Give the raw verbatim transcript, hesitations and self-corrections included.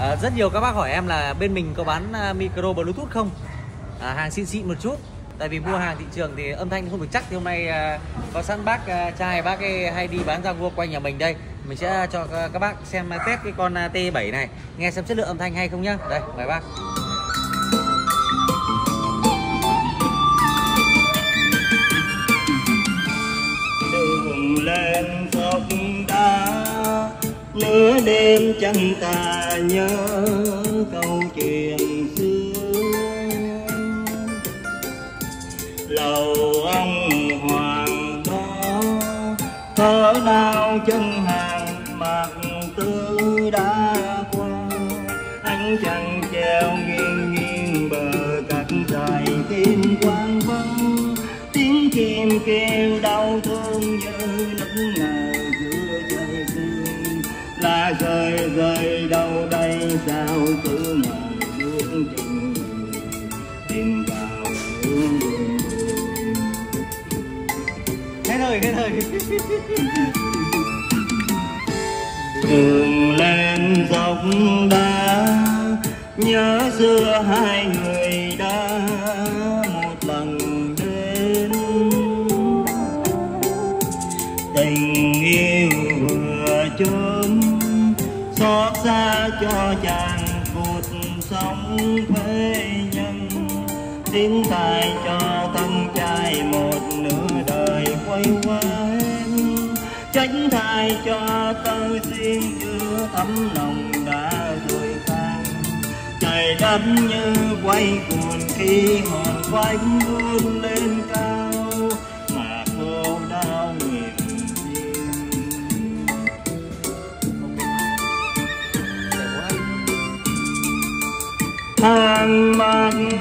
À, rất nhiều các bác hỏi em là bên mình có bán uh, micro Bluetooth không? À, hàng xịn xịn một chút. Tại vì mua hàng thị trường thì âm thanh không được chắc. Thì hôm nay uh, có sẵn bác uh, trai bác ấy hay đi bán rau cua quanh nhà mình đây. Mình sẽ cho các bác xem uh, test cái con uh, T bảy này, nghe xem chất lượng âm thanh hay không nhá. Đây, mời bác. Đường lên dốc đá, nửa đêm chẳng ta nhớ câu chuyện xưa. Lầu ông hoàng đó thở đau chân hàng mặt tư đã qua. Ánh trăng treo nghiêng nghiêng bờ cát dài tim quang vắng. Tiếng chim kêu đau thương như lúc nào giữa trời sương. Lá rơi rơi đâu đây sao cứ mòn bước chân tìm vào hương đường. Hết rồi, hết rồi. Đường lên dốc đá, nhớ xưa hai người đã một lần đến. Tình yêu vừa chớm, xót xa cho chàng cuộc sống phế nhân. Tiếng tài cho thân trai một nửa đời quay qua em. Tránh thai cho tơ duyên chưa thấm lòng đã rồi tan. Trời đất như quay cuồng khi hồn quanh vươn lên cao. Mà cô đau nguyện riêng. Hàng mặt